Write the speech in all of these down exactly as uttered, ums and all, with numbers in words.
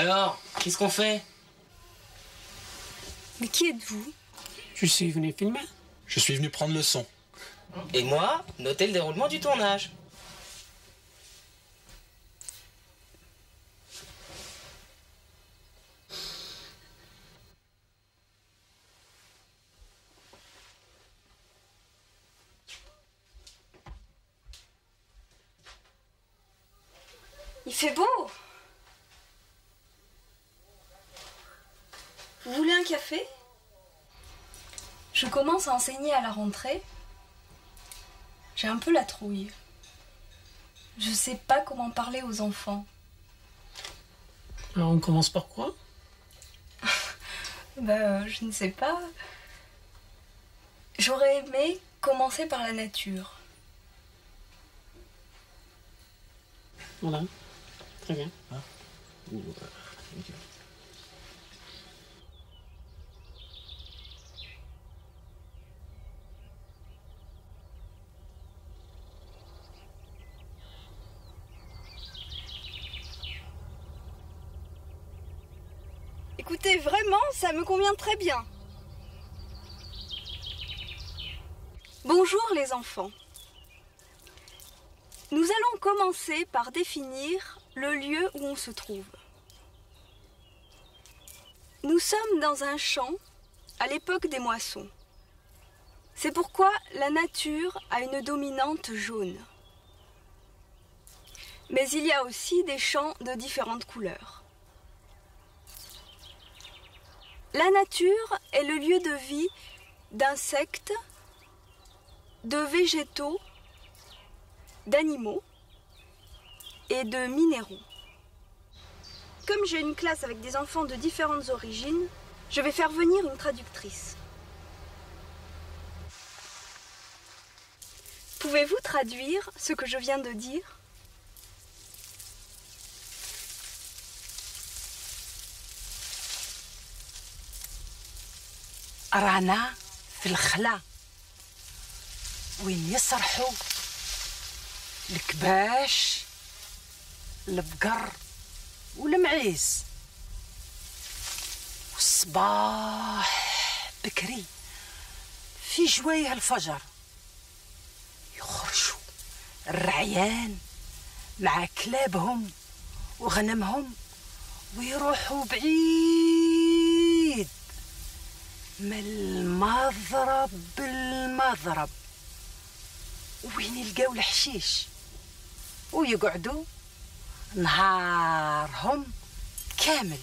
Alors, qu'est-ce qu'on fait? Mais qui êtes-vous? Je suis venu filmer. Je suis venu prendre le son. Et moi, noter le déroulement du tournage. Il fait beau. Vous voulez un café? Je commence à enseigner à la rentrée. J'ai un peu la trouille. Je sais pas comment parler aux enfants. Alors on commence par quoi? Ben, je ne sais pas. J'aurais aimé commencer par la nature. Voilà. Très bien. Hein? Ouh, euh, okay. Écoutez, vraiment, ça me convient très bien. Bonjour les enfants. Nous allons commencer par définir le lieu où on se trouve. Nous sommes dans un champ à l'époque des moissons. C'est pourquoi la nature a une dominante jaune. Mais il y a aussi des champs de différentes couleurs. La nature est le lieu de vie d'insectes, de végétaux, d'animaux et de minéraux. Comme j'ai une classe avec des enfants de différentes origines, je vais faire venir une traductrice. Pouvez-vous traduire ce que je viens de dire? رانا في الخلا وين يسرحوا الكباش البقر والمعيز والصباح بكري في جوايه الفجر يخرجوا الرعيان مع كلابهم وغنمهم ويروحوا بعيد من المضرب بالمضرب وين يلقاو الحشيش ويقعدوا نهارهم كامل.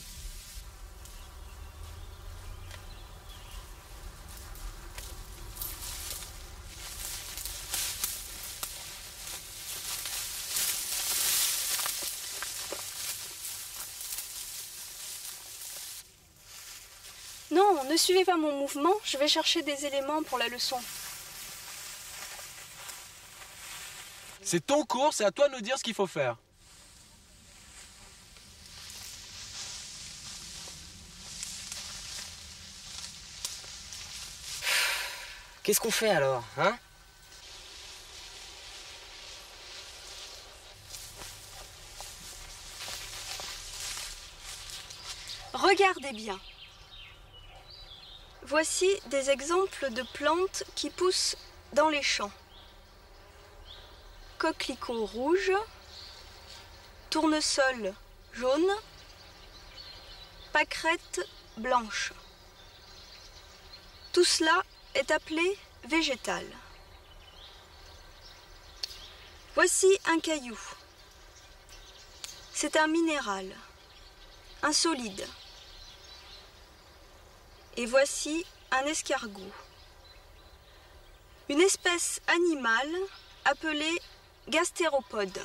Non, ne suivez pas mon mouvement, je vais chercher des éléments pour la leçon. C'est ton cours, c'est à toi de nous dire ce qu'il faut faire. Qu'est-ce qu'on fait alors, hein? Regardez bien. Voici des exemples de plantes qui poussent dans les champs. Coquelicot rouge, tournesol jaune, pâquerette blanche. Tout cela est appelé végétal. Voici un caillou. C'est un minéral, un solide. Et voici un escargot. Une espèce animale appelée gastéropode.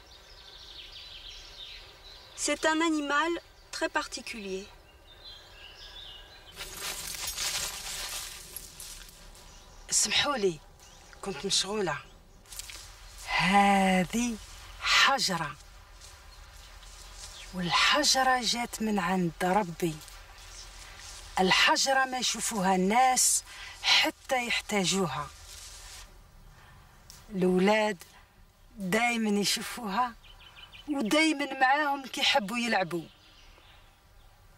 C'est un animal très particulier. اسمحوا لي كنت مشغولة. هذه حجرة والحجرة جات من عند ربي. الحجرة ما يشوفوها الناس حتى يحتاجوها. الأولاد دايما يشوفوها ودايما معاهم كيحبوا يلعبوا.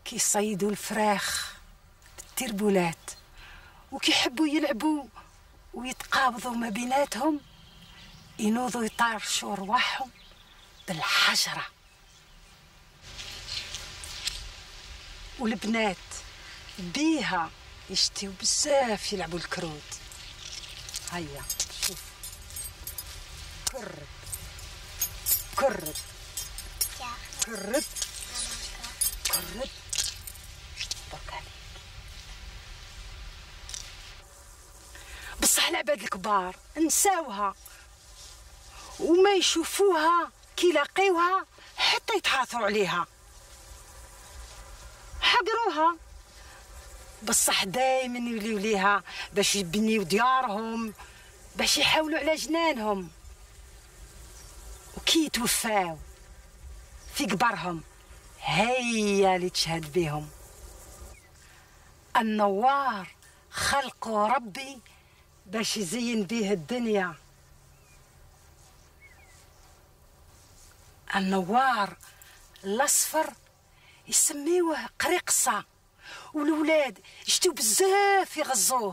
كيصيدوا الفراخ بالتربولات وكيحبوا يلعبوا ويتقابضوا ما بيناتهم، ينوضوا يطارشوا رواحهم بالحجرة. والبنات بيها يشتيو بزاف يلعبوا الكروت. هيا شوف، كرد كرد كرد كرد. برك عليك. بصح العباد الكبار نساوها وما يشوفوها كي يلاقيوها حتى يتعاثروا عليها. حقروها بصح دايما يوليو ليها باش يبنيو ديارهم، باش يحاولوا على جنانهم. وكي يتوفاو في قبرهم هيا اللي تشهد بهم. النوار خلقه ربي باش يزين بيه الدنيا. النوار الاصفر يسميوه قريقصه، والولاد يشتيو بزاف يغزوه.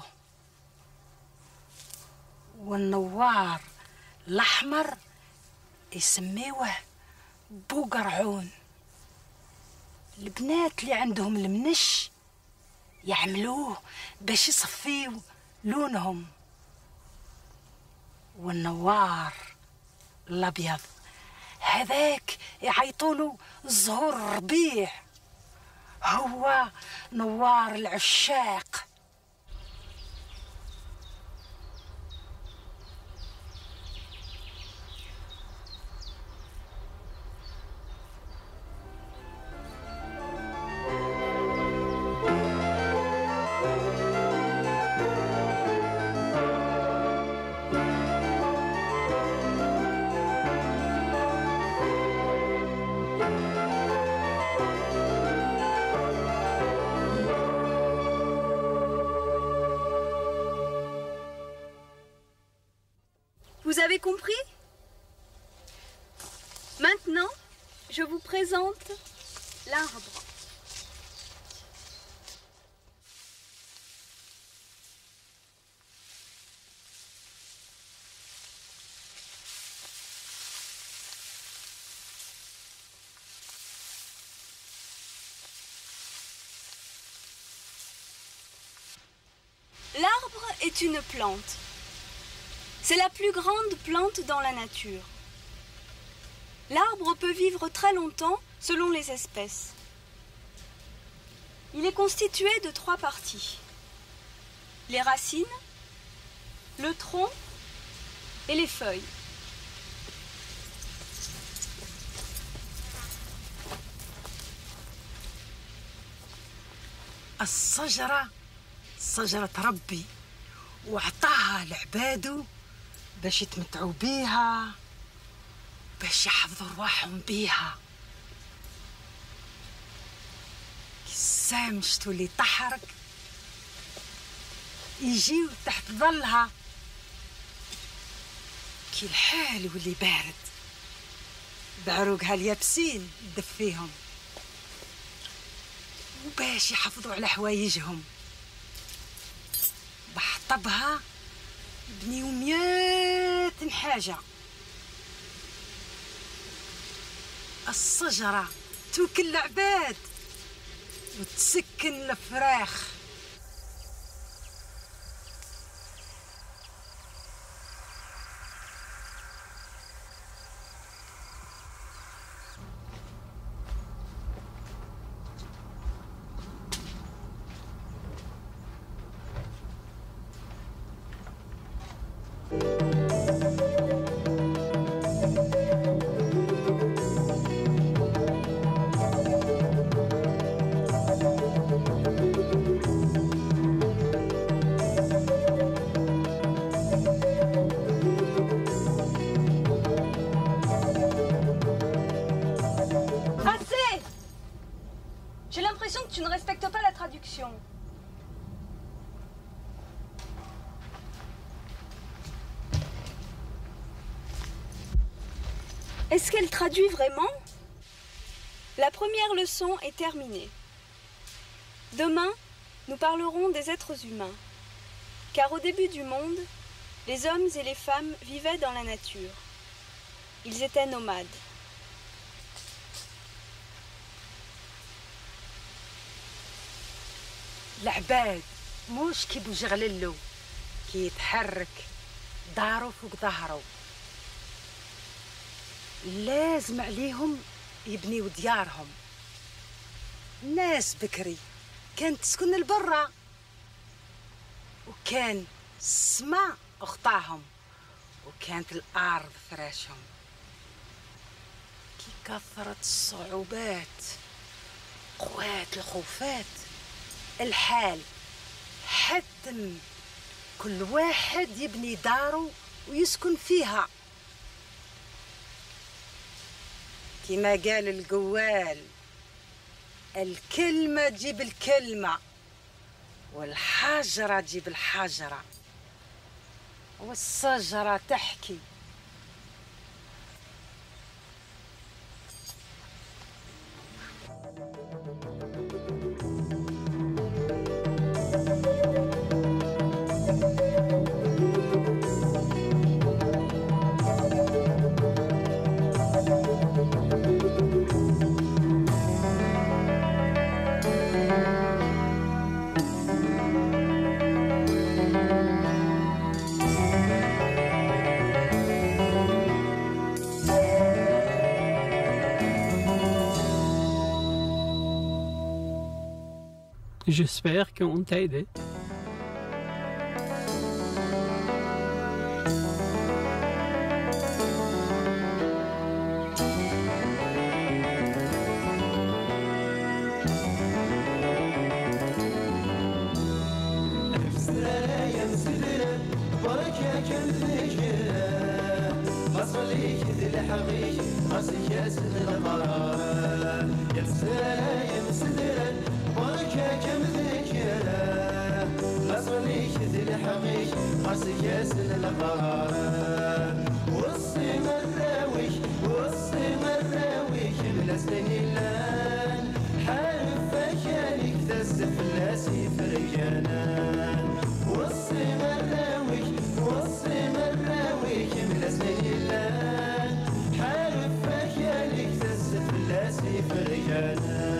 والنوار الاحمر يسميوه بوقرعون. البنات اللي عندهم المنش يعملوه باش يصفيو لونهم. والنوار الابيض هذاك يعيطولو زهور الربيع، هو نوار العشاق. Vous avez compris? Maintenant, je vous présente l'arbre. L'arbre est une plante. C'est la plus grande plante dans la nature. L'arbre peut vivre très longtemps selon les espèces. Il est constitué de trois parties: les racines, le tronc et les feuilles. الشجرة شجرة ربي وعطاها لعبادو باش يتمتعوا بيها، باش يحفظوا رواحهم بيها. السام شتو اللي تحرق يجيو تحت ظلها، كي الحال يولي بارد بعروقها اليابسين تدفيهم، وباش يحافظوا على حوايجهم بحطبها بنيو ميات حاجة. الشجرة توكل العباد وتسكن الفراخ. J'ai l'impression que tu ne respectes pas la traduction. Est-ce qu'elle traduit vraiment? La première leçon est terminée. Demain, nous parlerons des êtres humains. Car au début du monde, les hommes et les femmes vivaient dans la nature. Ils étaient nomades. العباد موش كي بوجغللو كي يتحرك دارو فوق ظهرو، لازم عليهم يبنيو ديارهم. الناس بكري كانت تسكن البرة، وكان السماء غطاهم، وكانت الأرض فراشهم. كي كثرت الصعوبات قوات الخوفات الحال حتم كل واحد يبني دارو ويسكن فيها. كما قال القوال، الكلمة تجيب الكلمة، والحجرة تجيب الحجرة، والشجرة تحكي. J'espère qu'on t'a aidé. فرجانا